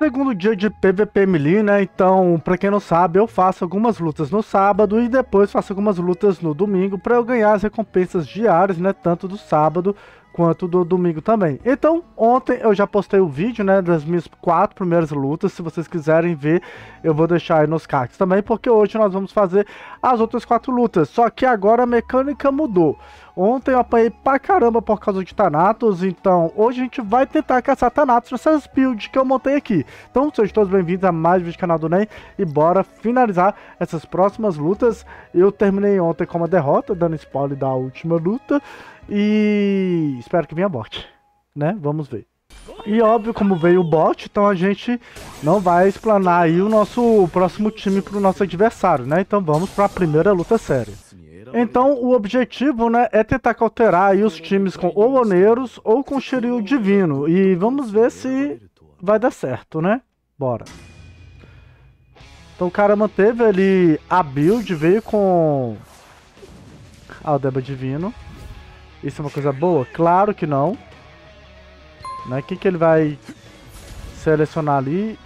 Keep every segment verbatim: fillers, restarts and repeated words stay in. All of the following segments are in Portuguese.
Segundo dia de P V P Melee, né? Então, pra quem não sabe, eu faço algumas lutas no sábado e depois faço algumas lutas no domingo pra eu ganhar as recompensas diárias, né? Tanto do sábado quanto do domingo também. Então, ontem eu já postei o vídeo, né? Das minhas quatro primeiras lutas. Se vocês quiserem ver, eu vou deixar aí nos cards também, porque hoje nós vamos fazer as outras quatro lutas. Só que agora a mecânica mudou. Ontem eu apanhei pra caramba por causa de Thanatos, então hoje a gente vai tentar caçar Thanatos nessas builds que eu montei aqui. Então sejam todos bem-vindos a mais um vídeo do canal do Ney e bora finalizar essas próximas lutas. Eu terminei ontem com uma derrota, dando spoiler da última luta, e espero que venha bot, né? Vamos ver. E óbvio, como veio o bot, então a gente não vai explanar aí o nosso próximo time para o nosso adversário, né? Então vamos para a primeira luta séria. Então o objetivo, né, é tentar cauterar aí os times com ou Oneiros ou com Shiryu Divino. E vamos ver se vai dar certo, né? Bora. Então o cara manteve ali a build, veio com Aldeba Divino. Isso é uma coisa boa? Claro que não. Né? O que, que ele vai selecionar ali?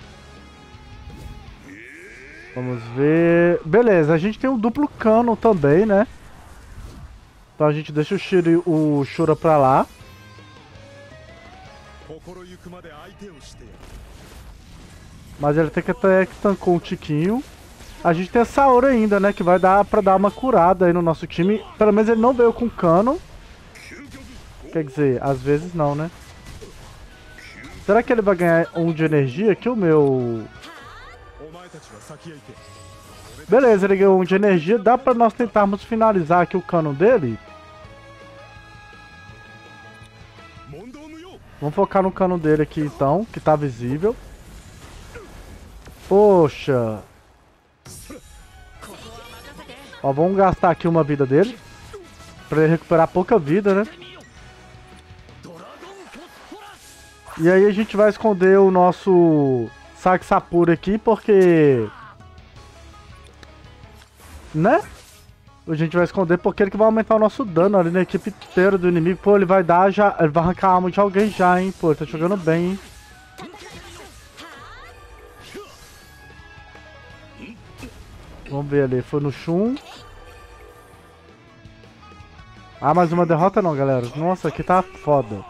Vamos ver. Beleza, a gente tem um duplo cano também, né? Então a gente deixa o Shiryu, o Shura pra lá. Mas ele tem que até que tancou um tiquinho. A gente tem a Saori ainda, né? Que vai dar pra dar uma curada aí no nosso time. Pelo menos ele não veio com cano. Quer dizer, às vezes não, né? Será que ele vai ganhar um de energia? Aqui o meu... Beleza, ele ganhou um de energia. Dá pra nós tentarmos finalizar aqui o cano dele? Vamos focar no cano dele aqui então, que tá visível. Poxa. Ó, vamos gastar aqui uma vida dele. Pra ele recuperar pouca vida, né? E aí a gente vai esconder o nosso Saksapura aqui, porque... Né? A gente vai esconder porque ele que vai aumentar o nosso dano ali na equipe inteira do inimigo. Pô, ele vai dar já... Ele vai arrancar a alma de alguém já, hein? Pô, ele tá jogando bem, hein? Vamos ver ali. Foi no Shun. Ah, mais uma derrota não, galera. Nossa, aqui tá foda.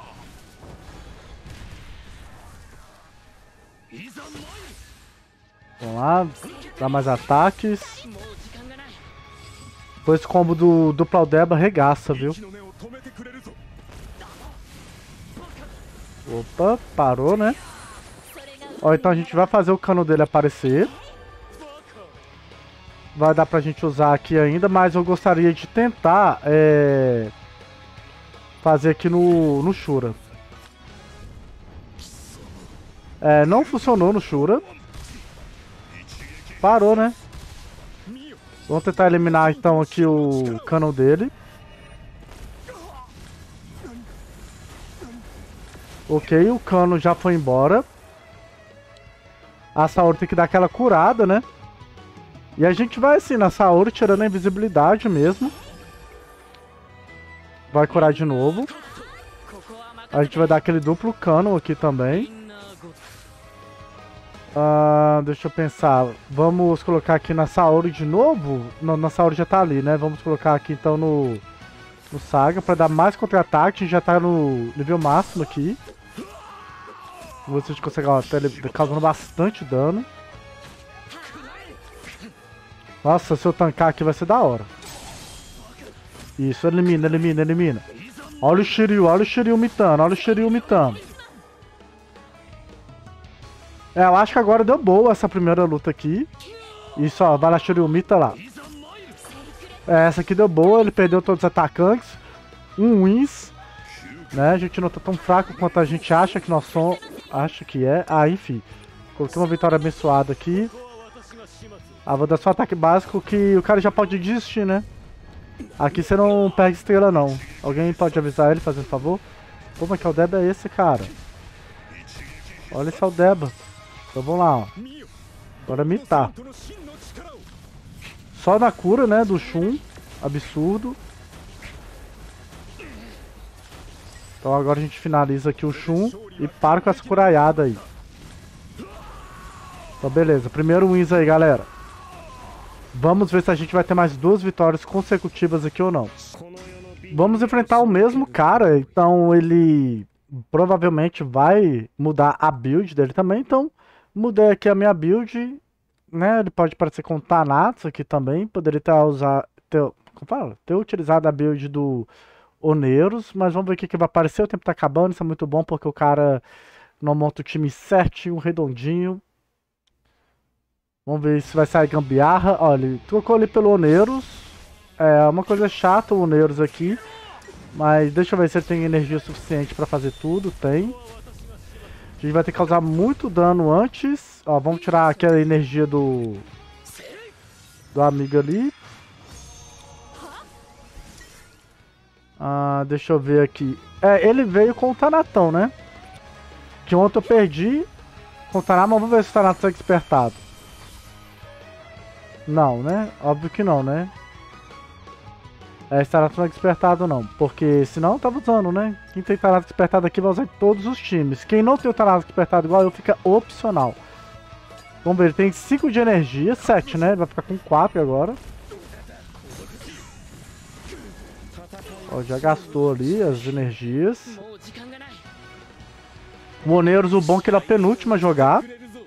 Vamos lá. Dá mais ataques. Depois esse combo do duplo Aldeba regaça, viu? Opa, parou, né? Ó, então a gente vai fazer o cano dele aparecer. Vai dar pra gente usar aqui ainda, mas eu gostaria de tentar é, fazer aqui no, no Shura. É, não funcionou no Shura. Parou, né? Vamos tentar eliminar então aqui o cano dele. Ok, o cano já foi embora. A Saori tem que dar aquela curada, né? E a gente vai assim na Saori, tirando a invisibilidade mesmo. Vai curar de novo. A gente vai dar aquele duplo cano aqui também. Uh, deixa eu pensar. Vamos colocar aqui na Saori de novo. Não, na Saori já tá ali, né? Vamos colocar aqui então no, no Saga para dar mais contra-ataque. Já tá no nível máximo aqui. Vamos ver se a gente consegue, ó, tá causando bastante dano. Nossa, se eu tancar aqui vai ser da hora. Isso, elimina, elimina, elimina. Olha o Shiryu, olha o Shiryu mitando, olha o Shiryu mitando. É, eu acho que agora deu boa essa primeira luta aqui. Isso, ó, vai lá, Shiryu, mita lá. É, essa aqui deu boa, ele perdeu todos os atacantes. Um wins. Né, a gente não tá tão fraco quanto a gente acha que nós somos. Acho que é. Ah, enfim. Coloquei uma vitória abençoada aqui. Ah, vou dar só ataque básico que o cara já pode desistir, né? Aqui você não perde estrela, não. Alguém pode avisar ele, fazendo favor? Pô, mas que Aldeba é esse, cara? Olha esse Aldeba. Então vamos lá, ó. Agora mitar. Só na cura, né, do Shun. Absurdo. Então agora a gente finaliza aqui o Shun e para com essa curaiada aí. Então beleza, primeiro wins aí, galera. Vamos ver se a gente vai ter mais duas vitórias consecutivas aqui ou não. Vamos enfrentar o mesmo cara, então ele provavelmente vai mudar a build dele também. Então mudei aqui a minha build, né? Ele pode parecer com o Thanatos aqui também. Poderia ter, usado, ter, como fala? ter utilizado a build do Oneiros, mas vamos ver o que, que vai aparecer. O tempo tá acabando, isso é muito bom porque o cara não monta o time certinho, redondinho. Vamos ver se vai sair gambiarra. Olha, ele trocou ali pelo Oneiros. É uma coisa chata o Oneiros aqui. Mas deixa eu ver se ele tem energia suficiente pra fazer tudo. Tem. A gente vai ter que causar muito dano antes. Ó, vamos tirar aquela energia do... Do amigo ali. Ah, deixa eu ver aqui. É, ele veio com o Tanatão, né? Que ontem eu perdi com o Tanatão, mas vamos ver se o Tanatão é despertado. Não, né? Óbvio que não, né? É, esse Thanatos não é despertado não, porque senão eu tava usando, né? Quem tem Thanatos despertado aqui vai usar em todos os times. Quem não tem o Thanatos despertado igual eu, fica opcional. Vamos ver, ele tem cinco de energia, sete, né? Ele vai ficar com quatro agora. Ó, já gastou ali as energias. O Oneiros, o bom é que ele é a penúltima a jogar.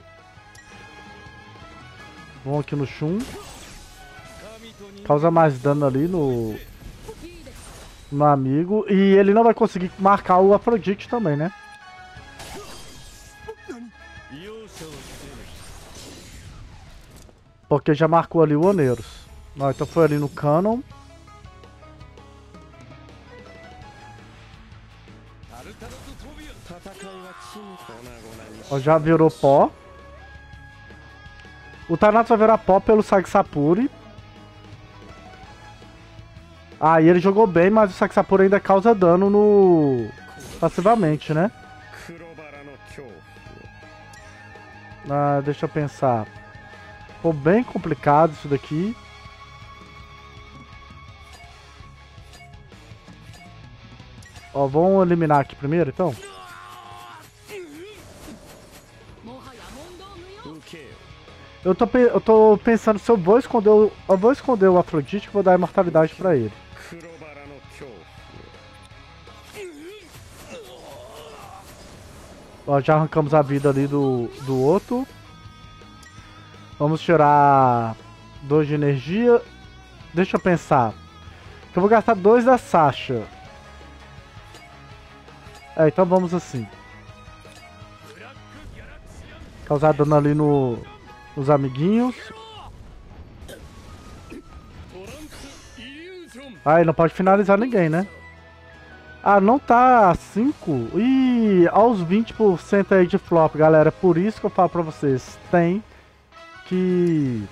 Vamos aqui no Shun. Causa mais dano ali no... No amigo. E ele não vai conseguir marcar o Afrodite também, né? Porque já marcou ali o Oneiros. Ó, então foi ali no Canon. Ó, já virou pó. O Thanatos vai virar pó pelo Sagsapuri. Ah, e ele jogou bem, mas o Sagsapuri ainda causa dano no... passivamente, né? Ah, deixa eu pensar. Ficou bem complicado isso daqui. Ó, vamos eliminar aqui primeiro, então. Eu tô, eu tô pensando se eu vou esconder o, eu vou esconder o Afrodite e vou dar imortalidade pra ele. Ó, já arrancamos a vida ali do, do outro. Vamos tirar dois de energia. Deixa eu pensar. Eu vou gastar dois da Sasha. É, então vamos assim. Causar dano ali no... Os amiguinhos. Ah, ele não pode finalizar ninguém, né? Ah, não tá cinco? Ih, aos vinte por cento aí de flop, galera. Por isso que eu falo pra vocês. Tem que...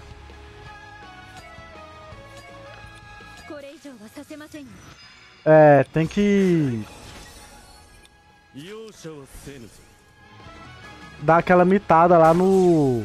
É, tem que... Dar aquela mitada lá no...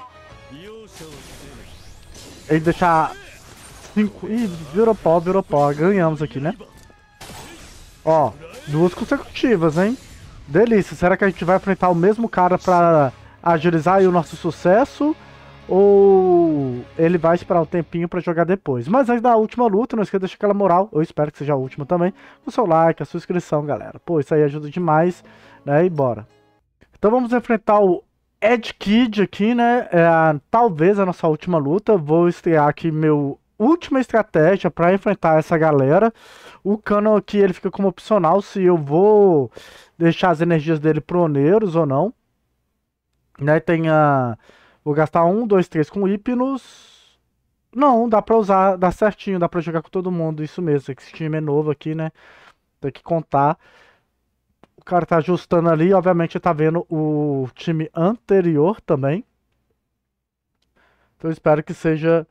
Ele deixar cinco. Ih, virou pó, virou pó. Ganhamos aqui, né? Ó, duas consecutivas, hein? Delícia. Será que a gente vai enfrentar o mesmo cara pra agilizar aí o nosso sucesso? Ou ele vai esperar um tempinho pra jogar depois? Mas antes da última luta, não esqueça de deixar aquela moral. Eu espero que seja a última também. O seu like, a sua inscrição, galera. Pô, isso aí ajuda demais, né? E bora. Então vamos enfrentar o Ed Kid aqui, né? É, talvez a nossa última luta. Vou estrear aqui meu última estratégia para enfrentar essa galera. O Canon aqui ele fica como opcional se eu vou deixar as energias dele pro Oneiros ou não. Né? Tem a... Vou gastar um, dois, três com Hypnos. Não, dá pra usar, dá certinho, dá pra jogar com todo mundo. Isso mesmo, esse time é novo aqui, né? Tem que contar. O cara tá ajustando ali, obviamente tá vendo o time anterior também. Então eu espero que seja...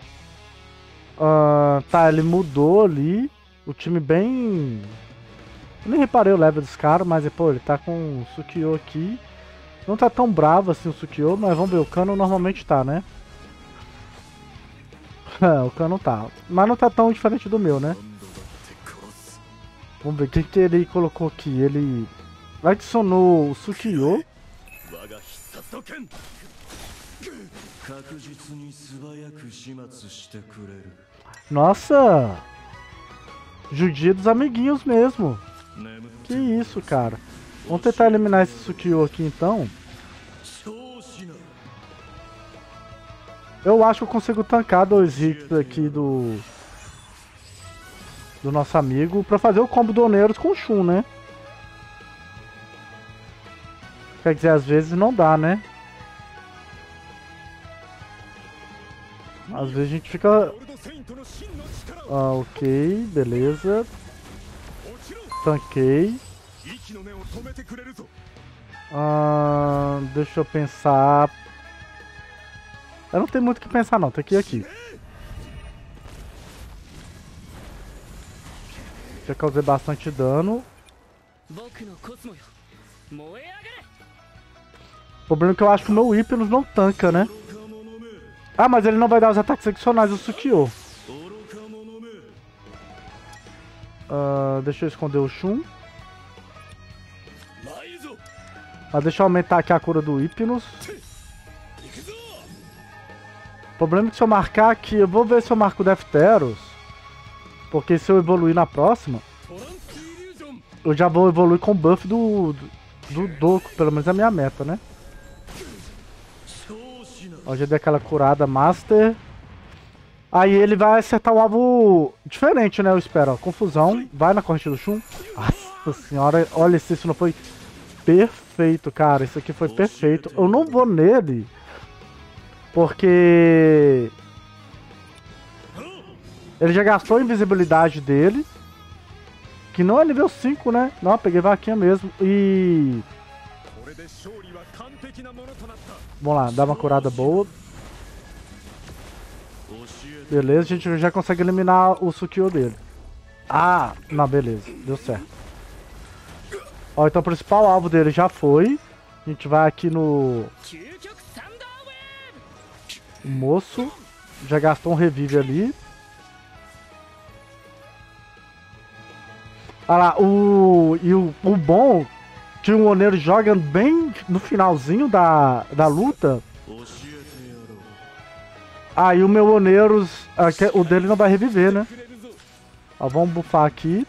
Uh, tá, ele mudou ali. O time bem... Eu nem reparei o level dos caras, mas pô, ele tá com o Sukiyô aqui. Não tá tão bravo assim o Sukiyô, mas vamos ver, o Canon normalmente tá, né? O Canon tá. Mas não tá tão diferente do meu, né? Vamos ver, o que, que ele colocou aqui? Ele adicionou o Sukiyô. Nossa! Judia dos amiguinhos mesmo. Que isso, cara. Vamos tentar eliminar esse Sukio aqui, então. Eu acho que eu consigo tancar dois hits aqui do... Do nosso amigo pra fazer o combo do Oneiros com o Shun, né? Quer dizer, às vezes não dá, né? Às vezes a gente fica... Ah, ok, beleza. Tanquei. Ah, deixa eu pensar. Eu não tenho muito o que pensar não, tem que ir aqui. Já causei bastante dano. O problema é que eu acho que o meu Hypnos não tanca, né? Ah, mas ele não vai dar os ataques adicionais do Sukio. Uh, deixa eu esconder o Shun. Mas deixa eu aumentar aqui a cura do Hypnos. O problema é que se eu marcar aqui, eu vou ver se eu marco o Defteros. Porque se eu evoluir na próxima, eu já vou evoluir com o buff do, do, do Doku, pelo menos é a minha meta, né? Ó, já dei aquela curada Master. Aí ele vai acertar um alvo diferente, né? Eu espero. Ó, confusão. Vai na corrente do Shun. Nossa senhora, olha se isso não foi perfeito, cara. Isso aqui foi perfeito. Eu não vou nele. Porque... ele já gastou a invisibilidade dele. Que não é nível cinco, né? Não, peguei vaquinha mesmo. E... vamos lá, dá uma curada boa. Beleza, a gente já consegue eliminar o Sukio dele. Ah, não, beleza, deu certo. Ó, então o principal alvo dele já foi. A gente vai aqui no... o moço. Já gastou um revive ali. Olha lá, o... e o, o bom... que o Oneiro joga bem no finalzinho da, da luta. Ah, e o meu Oneiros, o dele não vai reviver, né? Ó, vamos bufar aqui.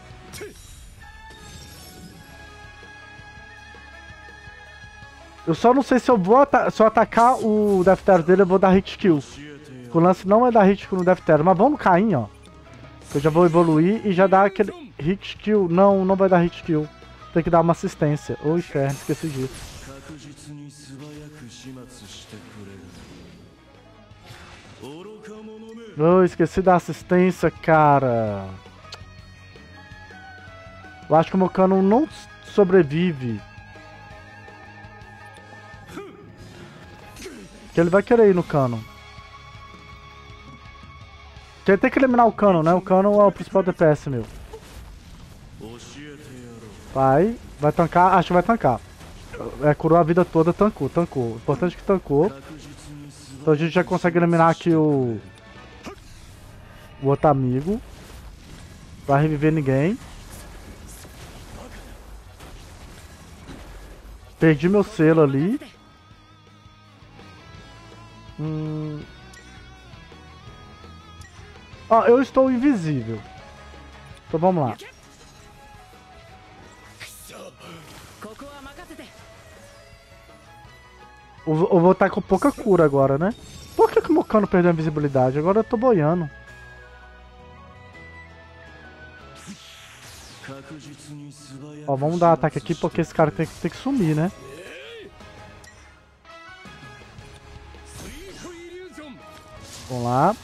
Eu só não sei se eu vou ata se eu atacar o Defteros dele, eu vou dar hit kill. O lance não é dar hit kill no Defteros, mas vamos no Caim, ó. Eu já vou evoluir e já dar aquele hit kill. Não, não vai dar hit kill. Tem que dar uma assistência. Ô, inferno, esqueci disso. Oh, esqueci da assistência, cara. Eu acho que o meu Canon não sobrevive. Que ele vai querer ir no Canon. Que ele tem que eliminar o Canon, né? O Canon é o principal D P S meu. Vai, vai tancar, acho que vai tancar. É, curou a vida toda, tancou, tancou. Importante que tancou. Então a gente já consegue eliminar aqui o... o outro amigo. Vai reviver ninguém. Perdi meu selo ali. Hum... Ó, eu estou invisível. Então vamos lá. Eu vou estar com pouca cura agora, né? Por que, que o Mokano perdeu a invisibilidade? Agora eu tô boiando. Ó, vamos dar ataque aqui porque esse cara tem que, tem que sumir, né? Vamos lá.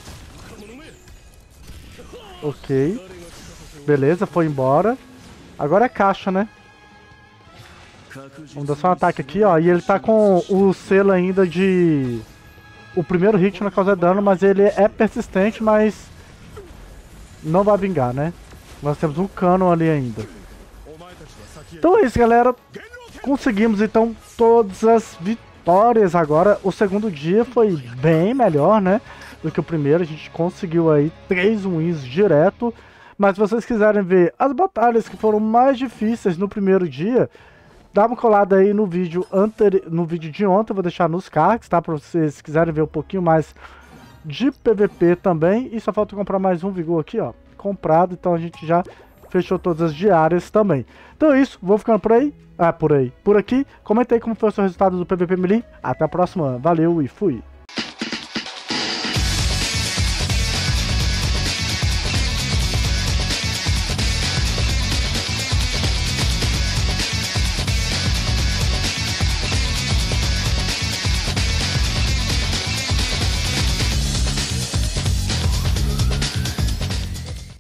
Ok. Beleza, foi embora. Agora é caixa, né? Vamos dar só um ataque aqui, ó. E ele tá com o selo ainda de... o primeiro hit não causa dano, mas ele é persistente, mas... não vai vingar, né? Nós temos um Canon ali ainda. Então é isso, galera. Conseguimos, então, todas as vitórias agora. O segundo dia foi bem melhor, né? Do que o primeiro. A gente conseguiu aí três wins direto. Mas se vocês quiserem ver as batalhas que foram mais difíceis no primeiro dia... dá uma colada aí no vídeo anteri... no vídeo de ontem, eu vou deixar nos cards, tá? Pra vocês quiserem ver um pouquinho mais de P V P também. E só falta comprar mais um vigor aqui, ó, comprado, então a gente já fechou todas as diárias também. Então é isso, vou ficando por aí, ah, por aí, por aqui. Comenta aí como foi o seu resultado do P V P Melee. Até a próxima, valeu e fui!